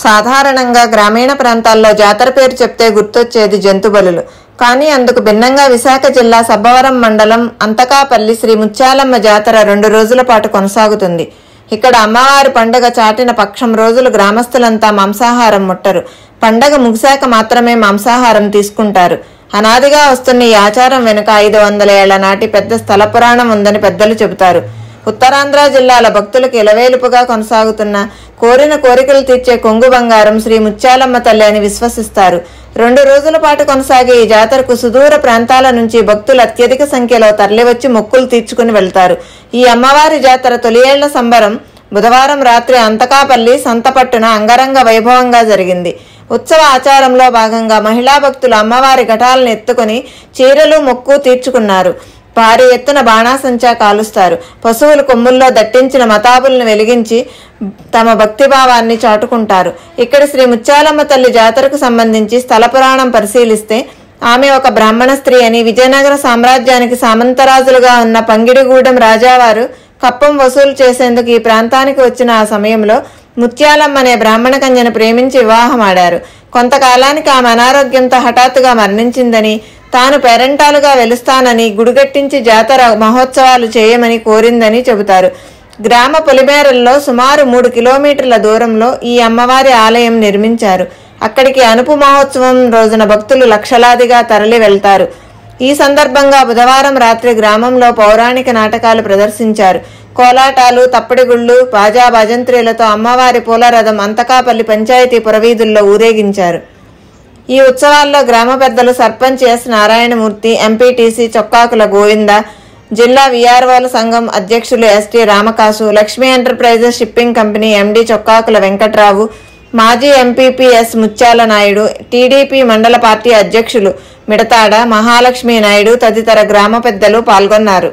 సాధారణంగా గ్రామీణ ప్రాంతాల్లో జాతర పేరు చెప్తే గుర్తొచ్చేది జంతు బలులు. కానీ అందుకు భిన్నంగా విశాఖ జిల్లా సబ్బవరం మండలం అంతకాపల్లి శ్రీ ముత్యాలమ్మ జాతర 2 రోజుల పాటు కొనసాగుతుంది. ఇక్కడ అమ్మవారి పండుగ చాటిన పక్షం రోజులు గ్రామస్తులంతా మాంసాహారం ముట్టరు. పండగ ముగిశాక మాత్రమే మాంసాహారం తీసుకుంటారు. అనాదిగా వస్తున్న ఈ ఆచారం వెనుక 500 ఏళ్ల నాటి పెద్ద స్థల పురాణం ఉందని పెద్దలు చెబుతారు. ఉత్తరాంధ్ర జిల్లాల భక్తులకు ఇలవేలుపుగా కొనసాగుతున్న కోరిన కోరికలు తీర్చే కొంగు బంగారం శ్రీ ముత్యాలమ్మ తల్లి అని విశ్వసిస్తారు. 2 రోజుల పాటు కొనసాగే ఈ జాతరకు సుదూర ప్రాంతాల నుంచి భక్తులు అత్యధిక సంఖ్యలో తరలివచ్చి మొక్కులు తీర్చుకుని వెళ్తారు. ఈ అమ్మవారి జాతర తొలి ఏళ్ల సంబరం బుధవారం రాత్రి అంతకాపల్లి సంతపట్టున అంగరంగ వైభవంగా జరిగింది. ఉత్సవ ఆచారంలో భాగంగా మహిళా భక్తులు అమ్మవారి ఘటాలను ఎత్తుకుని చీరలు మొక్కు తీర్చుకున్నారు. భారీ ఎత్తున బాణాసంచా కాలుస్తారు. పశువుల కొమ్ముల్లో దట్టించిన మతాబులను వెలిగించి తమ భక్తిభావాన్ని చాటుకుంటారు. ఇక్కడ శ్రీ ముత్యాలమ్మ తల్లి జాతరకు సంబంధించి స్థల పురాణం పరిశీలిస్తే ఆమె ఒక బ్రాహ్మణ స్త్రీ అని, విజయనగర సామ్రాజ్యానికి సామంతరాజులుగా ఉన్న పంగిడిగూడెం రాజావారు కప్పం వసూలు చేసేందుకు ఈ ప్రాంతానికి వచ్చిన ఆ సమయంలో ముత్యాలమ్మ అనే బ్రాహ్మణ కన్యను ప్రేమించి వివాహమాడారు. కొంతకాలానికి ఆమె అనారోగ్యంతో హఠాత్తుగా మరణించిందని, తాను పేరెంటాలుగా వెలుస్తానని, గుడిగట్టించి జాతర మహోత్సవాలు చేయమని కోరిందని చెబుతారు. గ్రామ పొలిమేరల్లో సుమారు 3 కిలోమీటర్ల దూరంలో ఈ అమ్మవారి ఆలయం నిర్మించారు. అక్కడికి అనుపు మహోత్సవం రోజున భక్తులు లక్షలాదిగా తరలి వెళ్తారు. ఈ సందర్భంగా బుధవారం రాత్రి గ్రామంలో పౌరాణిక నాటకాలు ప్రదర్శించారు. కోలాటాలు, తప్పడిగుళ్ళు, బాజా భజంత్రీలతో అమ్మవారి పూలరథం అంతకాపల్లి పంచాయతీ పురవీధుల్లో ఊరేగించారు. ఈ ఉత్సవాల్లో గ్రామ పెద్దలు సర్పంచ్ ఎస్ నారాయణమూర్తి, ఎంపీటీసీ చొక్కాకుల గోవింద, జిల్లా విఆర్ఓల సంఘం అధ్యక్షులు ST Ramakasu, Lakshmi enterprises shipping company MD Chokkakula Venkatrao, మాజీ ఎంపీపీ ఎస్ ముత్యాల నాయుడు, టీడీపీ మండల పార్టీ అధ్యక్షులు మిడతాడ మహాలక్ష్మీ నాయుడు తదితర గ్రామ పెద్దలు పాల్గొన్నారు.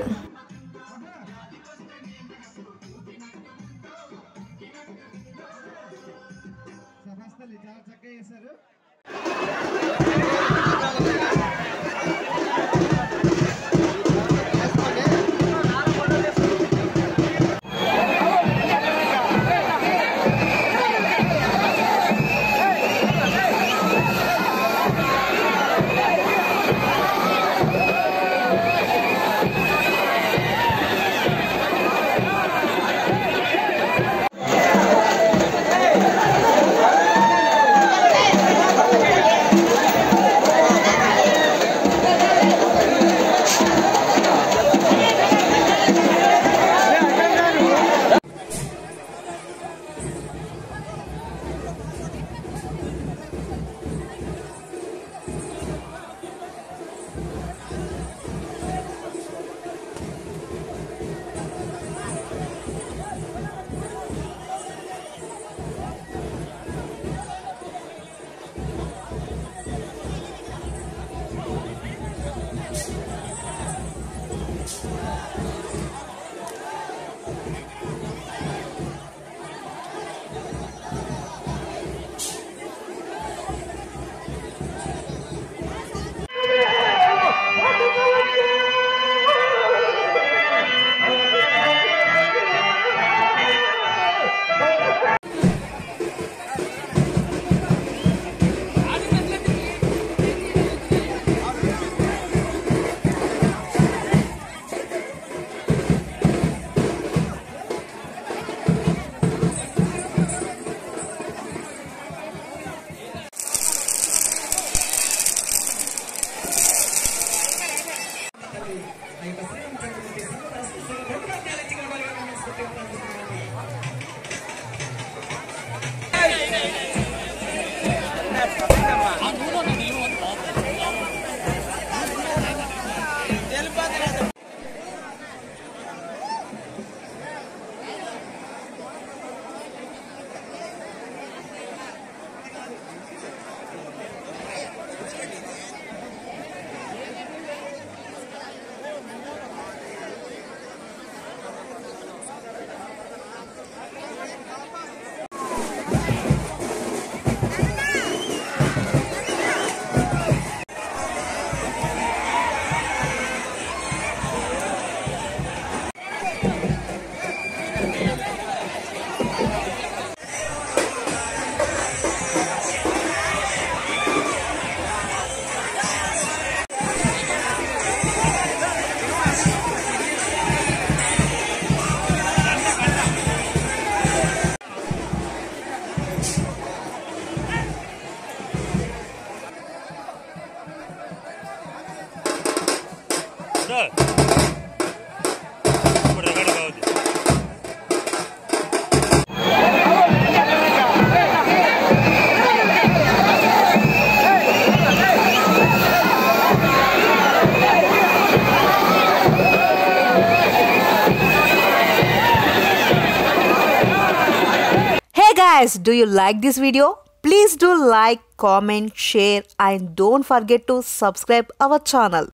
guys, do you like this video? Please do like, comment, share and don't forget to subscribe our channel.